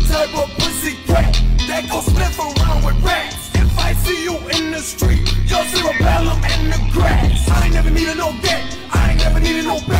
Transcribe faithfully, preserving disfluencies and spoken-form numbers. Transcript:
type of pussy cat that go sniff around with rats. If I see you in the street, you'll cerebellum in the grass. I ain't never needed no get, I ain't never needed no back.